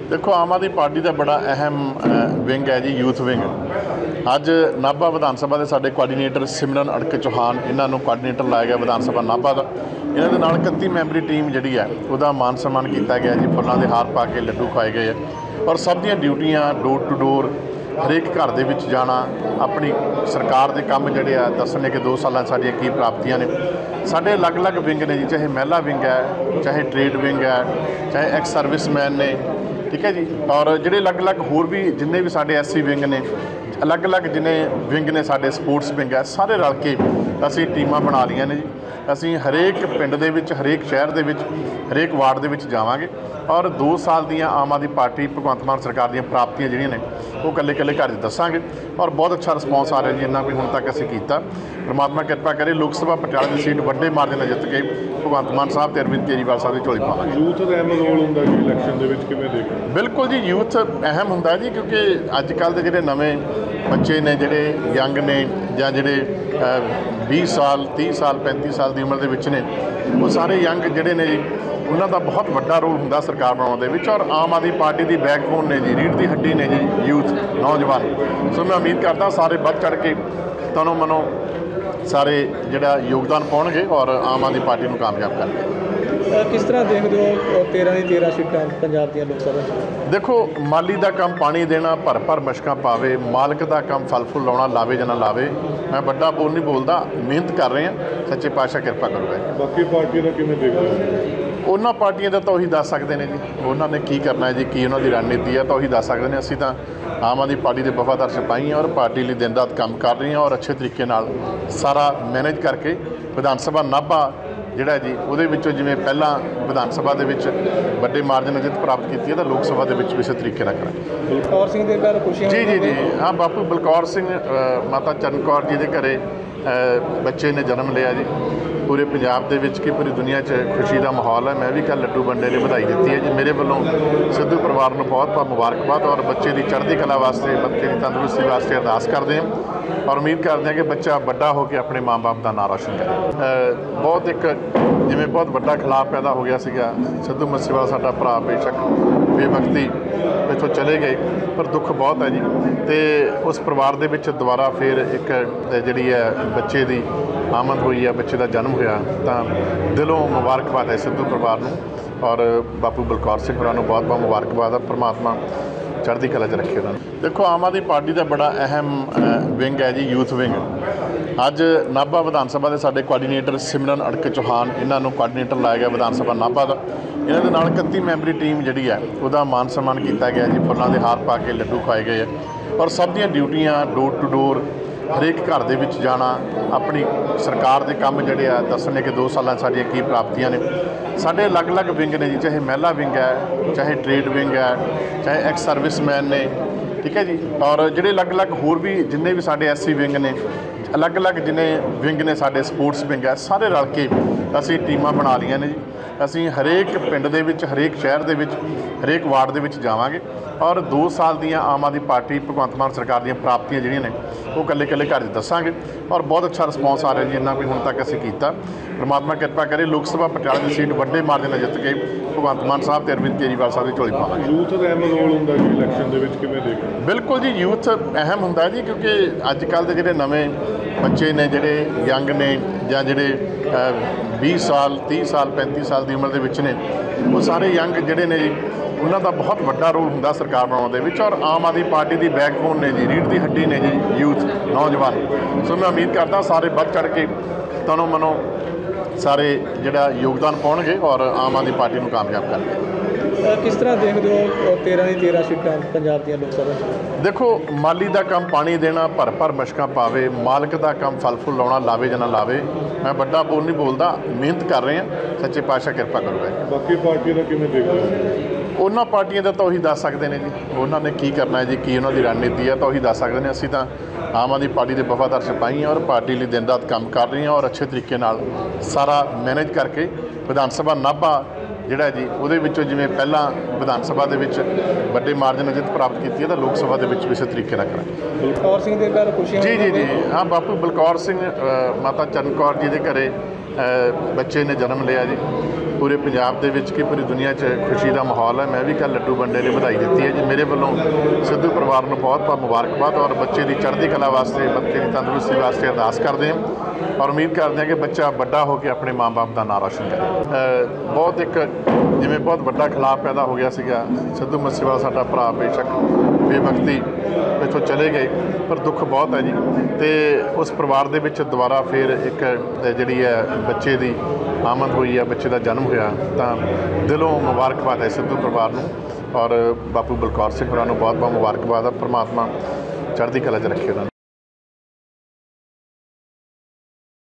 देखो आम आदमी पार्टी का बड़ा अहम विंग है जी, यूथ विंग। अज नाभा विधान सभा के साडे कोआर्डीनेटर सिमरन अड़के चौहान इन्हों कोआर्डीनेटर लाया गया विधान सभा नाभा का। इन्होंने नाल 31 मैंबरी टीम जी है वह मान सम्मान किया गया जी, फुलों के हार पा के लड्डू खुआए गए और सब दी ड्यूटियां डोर टू डोर हरेक घर दे विच जाना, अपनी सरकार के काम जोड़े आ दसने कि 2 साल साडियां की प्राप्तियां ने। साडे अलग अलग विंग ने जी, चाहे महिला विंग है, चाहे ट्रेड विंग है, चाहे एक्स सर्विसमैन ने, ठीक है जी। और जोड़े अलग अलग होर भी जिन्ने भी साडे SC विंग ने, अलग अलग जिन्हें विंग ने, साडे स्पोर्ट्स विंग है, सारे रल के असीं टीमां बना लिया ने जी। असीं हरेक पिंड दे विच, हरेक शहर दे विच, हरेक वार्ड दे विच जावांगे और 2 साल दियां आम आदमी पार्टी भगवंत मान सरकार दियां प्राप्तियां जिहड़ियां ने वो कल्ले कल्ले घर दसांगे और बहुत अच्छा रिस्पॉन्स आ रहा जी। इन्ना कोई हुण तक असीं कीता, परमात्मा किरपा करे लोक सभा पटियाला की सीट वड्डे मार्जन नाल जित के भगवंत मान साहब ते अरविंद केजरीवाल साहब की झोली पावांगे। यूथ का अहम रोल हुंदा जी इलैक्शन दे विच, किवें देखदे? बिल्कुल जी, यूथ अहम हुंदा जी, क्योंकि अजकल के जिहड़े नवें बच्चे ने, जिहड़े यंग ने जां जिहड़े 20 साल 30 साल 35 साल की उम्र के विच ने, वो सारे यंग जिहड़े ने जी उन्हों का बहुत बड़ा रोल हुंदा सरकार बनाउण दे विच। और आम आदमी पार्टी की बैकबोन ने जी, रीढ़ की हड्डी ने जी यूथ नौजवान। सो मैं उम्मीद करता सारे बढ़ चढ़ के तनों मनो सारे जिहड़ा योगदान पाउणगे और आम आदमी पार्टी को कामयाब करनगे। किस तरह देखते हो 13 ਦੀ 13 सीटां पंजाब ਦੀਆਂ ਲੋਕ ਸਭਾ? देखो माली का काम पानी देना, भर भर मशकां पावे, मालक का काम फल फुल लाउणा, लावे जां ना लावे। मैं बड़ा बोल नहीं बोलता, मेहनत कर रहे हैं, सच्चे पातशाह किरपा करूगा। बाकी पार्टियों का किवें देखदे हो? उन्होंने पार्टियां तो उही दस सकते हैं जी, उन्होंने की करना है जी, की उन्होंने रणनीति है तो उही दस सकते हैं। असीं तां आम आदमी पार्टी के वफादार सिपाही हैं और पार्टी लिए दिन रात काम कर रही हैं और अच्छे तरीके नाल सारा मैनेज करके विधान सभा नाभा जिहड़ा जी उहदे विचों जिवें पहला विधान सभा दे विच वड्डे मार्जन जित प्राप्त की है, तो लोक सभा दे विच भी इसे तरीके नाल करांगे। बलकौर सिंह दे घर खुशियां जी जी जी हाँ, बापू बलकौर सिंह माता चरण कौर जी के घरे बच्चे ने जन्म लिया जी। पूरे पंजाब दे विच की पूरी दुनिया खुशी का माहौल है। मैं भी कल लड्डू बंडे ने बधाई दी है जी। मेरे वालों सिद्धू परिवार को बहुत बहुत मुबारकबाद और बच्चे की चढ़ती कला वास्ते, बच्चे की तंदुरुस्ती वास्ते अरदास करते हैं और उम्मीद करते हैं कि बच्चा बड़ा होकर अपने माँ बाप का नाम रोशन करे। बहुत एक जिमें बहुत बड़ा खिलाफ पैदा हो गया सीगा, सिद्धू मूसेवाला साडा भरा बेशक बेवकती इत्थों चले गए, पर दुख बहुत है जी। तो उस परिवार के विच दोबारा फिर एक जिहड़ी है बच्चे की आमद हुई है, बच्चे का जन्म होया, तो दिलों मुबारकबाद है सिद्धू परिवार को और बापू बलकौर सिंह होरां नूं बहुत बहुत मुबारकबाद है। परमात्मा चढ़ती कला च रखे उन्होंने। देखो आम आदमी पार्टी का बड़ा अहम विंग है जी, यूथ विंग। अज नाभा विधान सभा के साडे कोआर्डीनेटर सिमरन अड़के चौहान इन्हों कोआर्डीनेटर लाया गया विधान सभा नाभा का। इन्होंने नाल 31 मैंबरी टीम जी है वह मान सम्मान किया गया जी, फुलों के हार पा के लड्डू खुआए गए और सब दी ड्यूटियां डोर टू डोर हरेक घर दे विच जाना, अपनी सरकार के काम जोड़े आ दसने कि 2 साल साडियां की प्राप्तियां ने। साडे अलग अलग विंग ने जी, चाहे महिला विंग है, चाहे ट्रेड विंग है, चाहे एक्स सर्विसमैन ने, ठीक है जी। और जोड़े अलग अलग होर भी जिन्ने भी साडे SC विंग ने, अलग अलग जिन्हें विंग ने, साडे स्पोर्ट्स विंग है, सारे रल के असीं टीमां बना लिया ने जी। असीं हरेक पिंड दे विच, हरेक शहर दे विच, हरेक वार्ड दे विच जावांगे और 2 साल दियां आम आदमी पार्टी भगवंत मान सरकार दियां प्राप्तियां जिहड़ियां ने वो कल्ले कल्ले घर दसांगे और बहुत अच्छा रिस्पॉन्स आ रहा जी। इन्ना कोई हुण तक असीं कीता, परमात्मा किरपा करे लोक सभा पटियाला की सीट वड्डे मार्जन नाल जित के भगवंत मान साहब ते अरविंद केजरीवाल साहब की झोली पावांगे। यूथ का अहम रोल हुंदा जी इलैक्शन दे विच, किवें देखदे? बिल्कुल जी, यूथ अहम हुंदा जी, क्योंकि अजकल के जिहड़े नवें बच्चे ने, जिहड़े यंग ने जां जिहड़े 20 साल 30 साल 35 साल की उम्र के विच ने, वो सारे यंग जिहड़े ने जी उन्हों का बहुत बड़ा रोल हुंदा सरकार बनाउण दे विच। और आम आदमी पार्टी की बैकबोन ने जी, रीढ़ की हड्डी ने जी यूथ नौजवान। सो मैं उम्मीद करता सारे बढ़ चढ़ के तनों मनो सारे जिहड़ा योगदान पाउणगे और आम आदमी पार्टी को कामयाब करनगे। किस तरह देखते हो 13 ਦੀ 13 सीटां पंजाब ਦੀਆਂ ਲੋਕ सभा? देखो माली का काम पानी देना, भर भर मशकां पावे, मालक का काम फल फुल लाउणा, लावे जां ना लावे। मैं बड़ा बोल नहीं बोलता, मेहनत कर रहे हैं, सच्चे पातशाह किरपा करूगा। बाकी पार्टियों का किवें देखदे हो? उन्होंने पार्टियां तो उही दस सकते हैं जी, उन्होंने की करना है जी, की उन्होंने रणनीति है तो उही दस सकते हैं। असीं तां आम आदमी पार्टी के वफादार सिपाही हैं और पार्टी लिए दिन रात काम कर रही हैं और अच्छे तरीके नाल सारा मैनेज करके विधान सभा नाभा जिहड़ा जी उहदे विचों जिवें पहला विधान सभा दे विच वड्डे मार्जन जित प्राप्त की है, तो लोक सभा दे विच भी इसे तरीके नाल करांगे। बलकौर सिंह दे घर खुशियां? जी जी जी हाँ, बापू बलकौर सिंह माता चरण कौर जी के घरे ਬੱਚੇ ਨੇ ਜਨਮ ਲਿਆ ਜੀ। ਪੂਰੇ ਪੰਜਾਬ ਦੇ ਵਿੱਚ ਕੀ ਪੂਰੀ ਦੁਨੀਆ 'ਚ ਖੁਸ਼ੀ ਦਾ ਮਾਹੌਲ ਹੈ। ਮੈਂ ਵੀ ਕੱਲ੍ਹ ਲੱਡੂ ਬੰਡੇ ਨੇ ਵਧਾਈ ਦਿੱਤੀ ਹੈ ਜੀ। ਮੇਰੇ ਵੱਲੋਂ ਸਿੱਧੂ ਪਰਿਵਾਰ ਨੂੰ ਬਹੁਤ ਬਹੁਤ ਮੁਬਾਰਕਬਾਦ ਔਰ ਬੱਚੇ ਦੀ ਚੜ੍ਹਦੀ ਕਲਾ ਵਾਸਤੇ, ਬੱਚੇ ਦੀ ਤੰਦਰੁਸਤੀ ਵਾਸਤੇ ਅਰਦਾਸ ਕਰਦੇ ਹਾਂ ਔਰ ਉਮੀਦ ਕਰਦੇ ਹਾਂ ਕਿ ਬੱਚਾ ਵੱਡਾ ਹੋ ਕੇ ਆਪਣੇ ਮਾਂ-ਬਾਪ ਦਾ ਨਾਂ ਰੌਸ਼ਨ ਕਰੇ। ਬਹੁਤ ਇੱਕ ਜਿਵੇਂ ਬਹੁਤ ਵੱਡਾ ਖਿਲਾਫ ਪੈਦਾ ਹੋ ਗਿਆ ਸੀਗਾ। ਸਿੱਧੂ ਮੂਸੇਵਾਲਾ ਸਾਡਾ ਭਰਾ ਬੇਸ਼ੱਕ ਬੇਵਕਤੀ ਇੱਥੋਂ ਚਲੇ ਗਏ, ਪਰ ਦੁੱਖ ਬਹੁਤ ਹੈ ਜੀ। ਅਤੇ ਉਸ ਪਰਿਵਾਰ ਦੇ ਵਿੱਚ ਦੁਬਾਰਾ ਫਿਰ ਇੱਕ ਜਿਹੜੀ ਹੈ ਬੱਚੇ ਦੀ ਆਮਦ ਹੋਈ ਹੈ, ਬੱਚੇ ਦਾ ਜਨਮ ਹੋਇਆ, ਤਾਂ ਦਿਲੋਂ ਮੁਬਾਰਕਬਾਦ ਹੈ ਸਿੱਧੂ ਪਰਿਵਾਰ ਨੂੰ ਔਰ ਬਾਪੂ ਬਲਕੌਰ ਸਿੰਘ ਹੋਰਾਂ ਨੂੰ ਬਹੁਤ ਬਹੁਤ ਮੁਬਾਰਕਬਾਦ ਹੈ। ਪਰਮਾਤਮਾ ਚੜ੍ਹਦੀ ਕਲਾ 'ਚ ਰੱਖੇ ਉਹਨਾਂ ਨੂੰ।